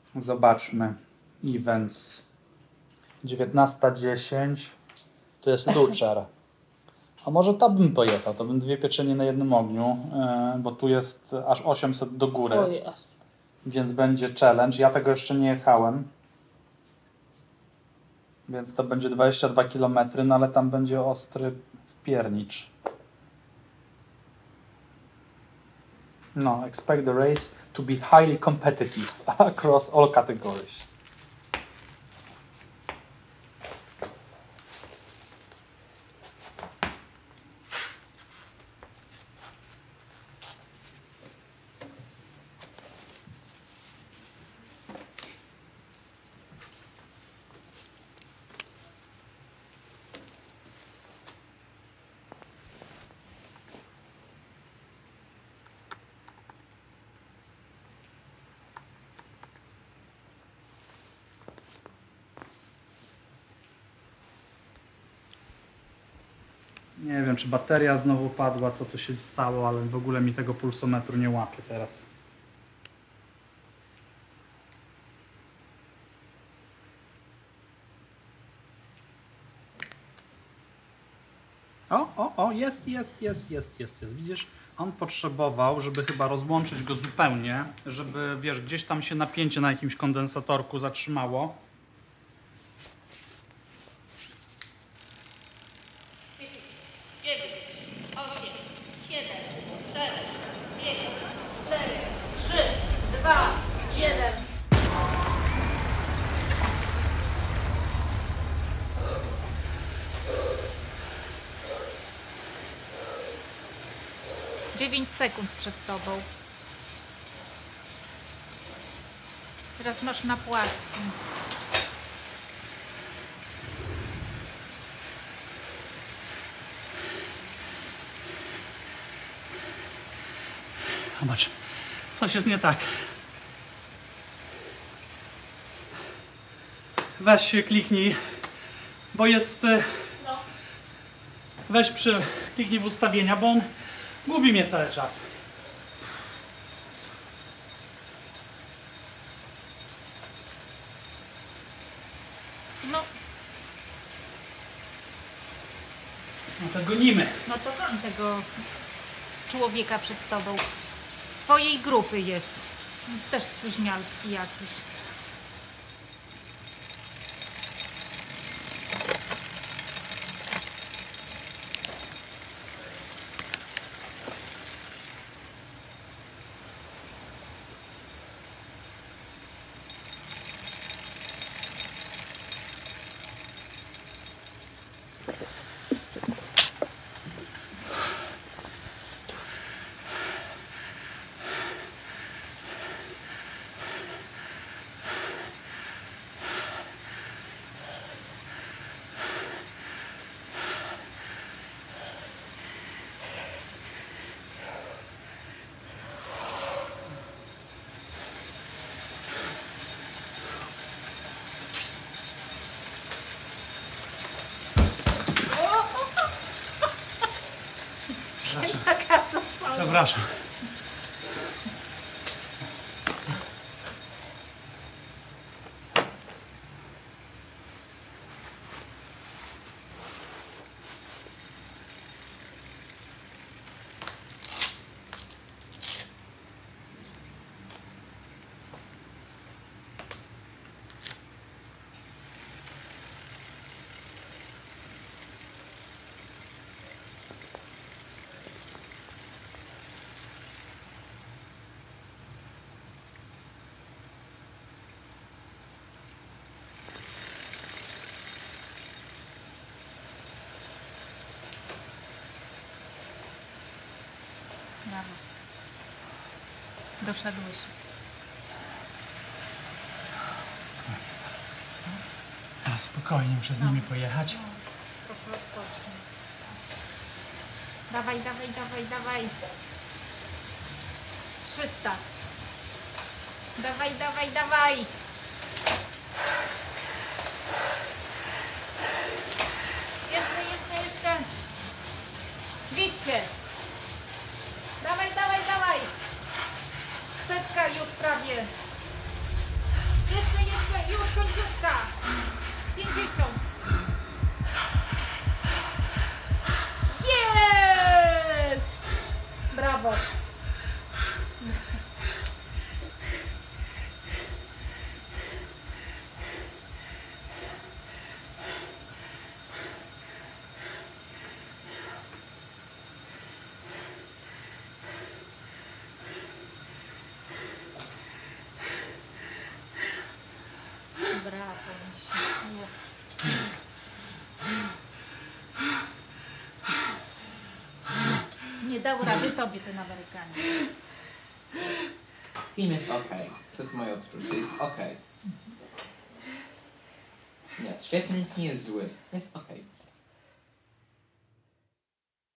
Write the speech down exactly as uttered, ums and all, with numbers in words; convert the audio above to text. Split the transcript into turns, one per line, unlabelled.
Zobaczmy. Events. dziewiętnasta dziesięć. To jest Lucher. A może tam bym pojechał. To bym dwie pieczenie na jednym ogniu, yy, bo tu jest aż osiemset do góry.
O jest.
Więc będzie challenge. Ja tego jeszcze nie jechałem. Więc to będzie dwadzieścia dwa kilometry, no ale tam będzie ostry wpiernicz. No, expect the race to be highly competitive across all categories. Nie wiem, czy bateria znowu padła, co tu się stało, ale w ogóle mi tego pulsometru nie łapie teraz. O, o, o, jest, jest, jest, jest, jest, jest. Widzisz, on potrzebował, żeby chyba rozłączyć go zupełnie, żeby, wiesz, gdzieś tam się napięcie na jakimś kondensatorku zatrzymało.
dziewięć sekund przed tobą. Teraz masz na płaskim.
Zobacz, coś jest nie tak. Weź się kliknij, bo jest...
No.
Weź przy... kliknij w ustawienia, bo on gubi mnie cały czas.
No,
No to gonimy.
no to znam tego człowieka przed tobą. Z twojej grupy jest. Jest też spóźnialski jakiś.
Przepraszam.
Brawo. Doszedłeś.
Teraz spokojnie muszę z nimi pojechać.
Trochę odpocznij. Dawaj, dawaj, dawaj, dawaj. trzysta. Dawaj, dawaj, dawaj. Jeszcze, jeszcze, jeszcze. dwieście. Dawaj, dawaj, dawaj. Setka już prawie. Jeszcze, jeszcze, już końcówka. pięćdziesiąt. Jest! Brawo. Brawo, misiu. Nie dał rady tobie ten Amerykanie.
Film jest okej. To jest moje odczucie. Jest okej. Nie, świetny nie jest zły. Jest okej.